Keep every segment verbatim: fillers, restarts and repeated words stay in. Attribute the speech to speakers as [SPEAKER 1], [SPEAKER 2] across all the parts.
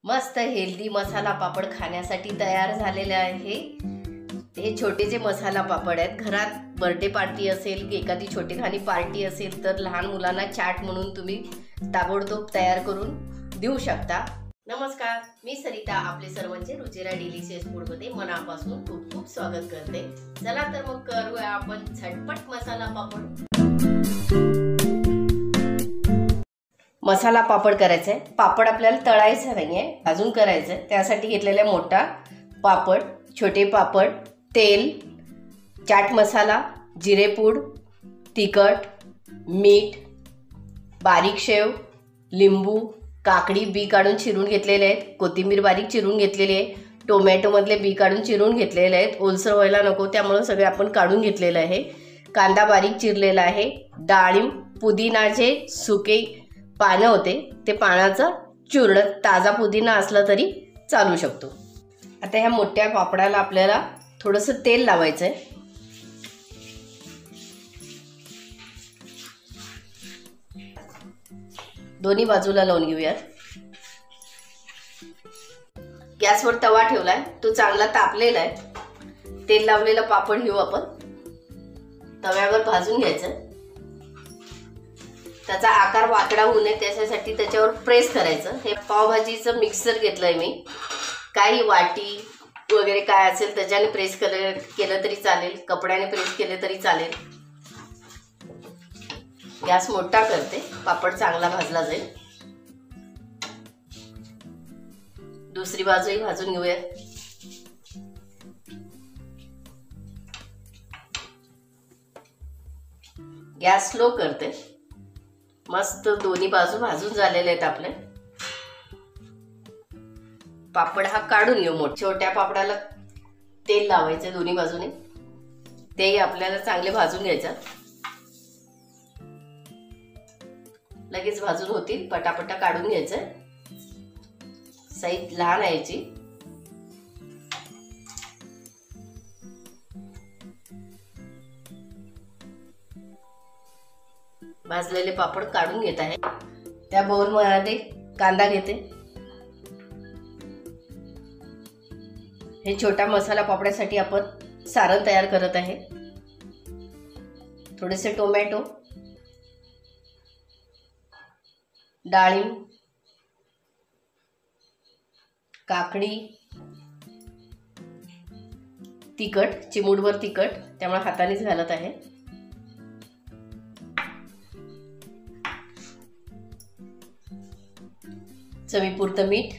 [SPEAKER 1] मस्त हेल्दी मसाला पापड खाण्यासाठी तयार झालेले आहे। हे छोटे जे मसाला पापड आहेत, घरात बर्थडे पार्टी असेल, एखादी छोटीखानी पार्टी असेल तर लहान मुलांना चाट म्हणून तुम्ही ताबडतोब तयार करून देऊ शकता। नमस्कार, मी सरिता आपले सर्वांचे रुचिरा डिलिशियस फूड मध्ये मनापासून खूप खूप स्वागत करते। चला तर मग करूया आपण झटपट मसाला पापड। मसाला पापड करायचा आहे। पापड आपल्याला तळायचं नाहीये, अजून करायचं आहे। त्यासाठी घेतलेला मोठा पापड, छोटे पापड, तेल, चाट मसाला, जिरेपूड, तिखट, मीठ, बारीक शेव, लिंबू, काकडी बी काढून चिरून घेतलेले आहेत, कोथिंबीर बारीक चिरून घेतलेली आहे, टोमॅटो मधले बी काढून चिरून घेतलेले आहेत। ओलसर व्हायला नको त्यामुळे सगळे आपण काढून घेतलेलं आहे। कांदा बारीक चिरलेला आहे, डाळिंब, पुदिनाचे सुके पानं होते ते पानाचं चूर्ण, ताजा पुदिना असला तरी चालू शकतो। आता ह्या मोठ्या पापडाला आपल्याला थोडंसं तेल लावायचं आहे। दोन्ही बाजूला लावून घेऊयात। गॅसवर तवा ठेवलाय, तो चांगला तापलेला आहे। तेल लावलेला पापड घेऊ आपण, तव्यावर भाजून घ्यायचं। त्याचा आकार वाकडा होऊ नये त्याच्यासाठी त्याच्यावर प्रेस करायचं। हे पावभाजीचं मिक्सर घेतलंय मी, काही वाटी वगैरे काय असेल त्याच्याने प्रेस केलं केलं तरी चालेल, कपड्याने प्रेस केले तरी चालेल। गॅस मोठा करते, पापड चांगला भाजला जाईल। दुसरी बाजूही भाजून घेऊया। गॅस स्लो करते। मस्त दोन्ही बाजू भाजून झालेले आहेत आपले। पापड हा काढून घेऊ। मोठ्या छोट्या पापडाला तेल लावायचं दोन्ही बाजूने, तेही आपल्याला चांगले भाजून घ्यायचं। लगेच भाजून होतील, पटापटा काढून घ्यायचं। साईज लहान आहे याची। भाजलेले पापड काढून घेत आहे। त्या बाउल मध्ये कांदा घेते। हे छोटा मसाला पापड्यासाठी आपण सारण तयार करत आहे। थोडेसे टोमॅटो, डाळिंब, काकडी, तिखट, चिमूटभर तिखट त्यामुळे हातानेच घालत आहे। चवीपुरतं मीठ,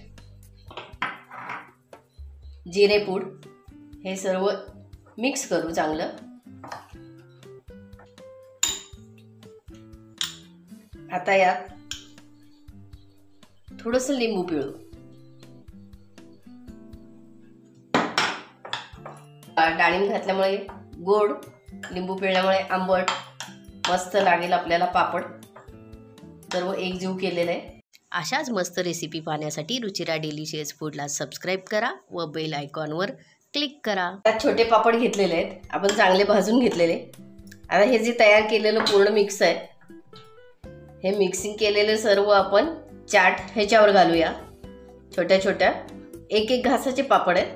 [SPEAKER 1] जिरेपूड, हे सर्व मिक्स करू चांगलं। आता यात थोडंसं लिंबू पिळू। डाळिंब घातल्यामुळे गोड, लिंबू पिळल्यामुळे आंबट, मस्त लागेल आपल्याला पापड। सर्व एकजीव केलेलं आहे। अशाच मस्त रेसिपी पाहण्यासाठी रुचिरा डिलिशियस फूडला सबस्क्राईब करा व बेल आयकॉनवर क्लिक करा। छोटे पापड घेतलेले आहेत आपण, चांगले भाजून घेतलेले। आता हे जे तयार केलेलं पूर्ण मिक्स आहे, हे मिक्सिंग केलेले सर्व आपण चाट ह्याच्यावर घालूया। छोट्या छोट्या एक एक घासाचे पापड आहेत।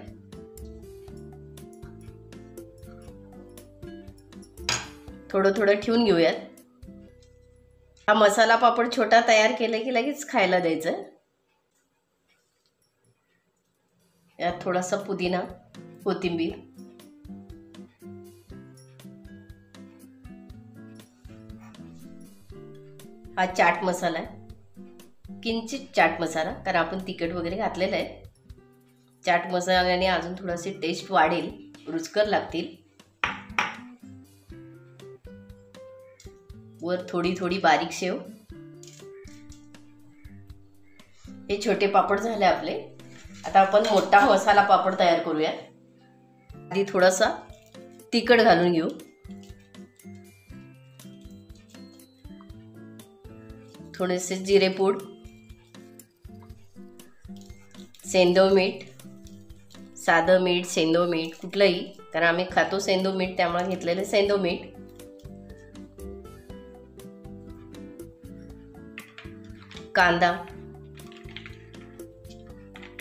[SPEAKER 1] थोडं थोडं ठेवून घेऊयात। हा मसाला पापड छोटा तयार केला की लगेच खायला द्यायचं। यात थोडासा पुदिना, कोथिंबीर, हा चाट मसाला आहे, किंचित चाट मसाला, कारण आपण तिखट वगैरे घातलेलं आहे। चाट मसाल्याने अजून थोडीशी टेस्ट वाढेल, रुचकर लागतील। वर थोडी थोडी बारीक शेव। हे छोटे पापड झाले आपले। आता आपण मोठा मसाला पापड तयार करूया। आधी थोडासा तिखट घालून घेऊ। थोडेसे जिरेपूड, सेंधव मीठ, साधं मीठ, सेंधव मीठ कुठलंही, कारण आम्ही खातो सेंधव मीठ त्यामुळे घेतलेले सेंधव मीठ। कांदा,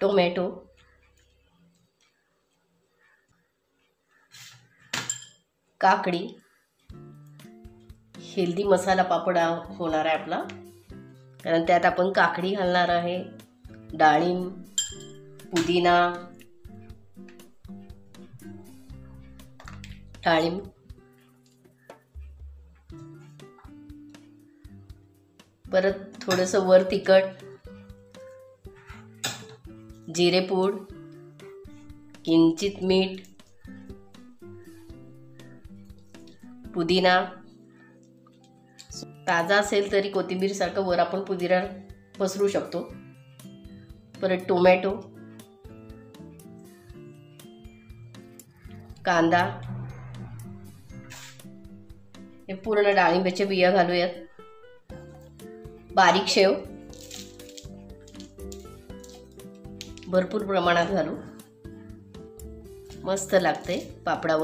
[SPEAKER 1] टोमॅटो, काकडी, हेल्दी मसाला पापड होणार आहे आपला, कारण त्यात आपण काकडी घालणार आहे, डाळिंब, पुदिना, डाळिंब, परत थोडंसं वर तिखट, जिरेपूड, किंचित मीठ, पुदिना, ताजा असेल तरी कोथिंबीर सारखं वर आपण पुदिना पसरू शकतो, परत टोमॅटो, कांदा, हे पूर्ण डाळिंबाच्या बिया घालूयात, बारीक शेव भरपूर प्रमाणात घालू, मस्त लागते पापडावर।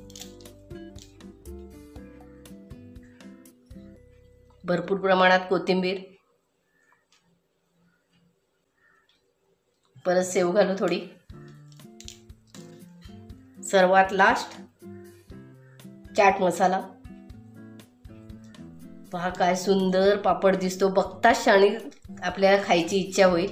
[SPEAKER 1] भरपूर प्रमाणात कोथिंबीर, परत शेव घालू थोडी, सर्वात लास्ट चाट मसाला। पहा काय सुंदर पापड दिसतो, बघताच क्षणी आपल्याला खायची इच्छा होईल।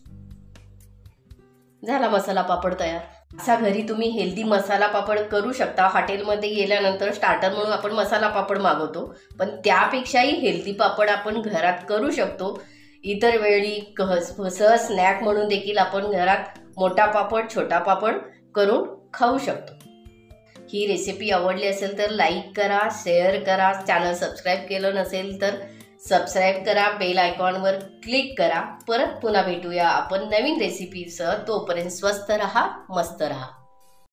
[SPEAKER 1] झाला मसाला पापड तयार। असा घरी तुम्ही हेल्दी मसाला पापड करू शकता। हॉटेलमध्ये गेल्यानंतर स्टार्टर म्हणून आपण मसाला पापड मागवतो, पण त्यापेक्षाही हेल्दी पापड आपण घरात करू शकतो। इतर वेळी सहज स्नॅक म्हणून देखील आपण घरात मोठा पापड, छोटा पापड करून खाऊ शकतो। ही रेसिपी आवडली असेल तर लाईक करा, शेअर करा, चॅनल सबस्क्राईब केलं नसेल तर सबस्क्राईब करा, बेल आयकॉनवर क्लिक करा। परत पुन्हा भेटूया आपण नवीन रेसिपीसह। तोपर्यंत स्वस्त रहा, मस्त रहा।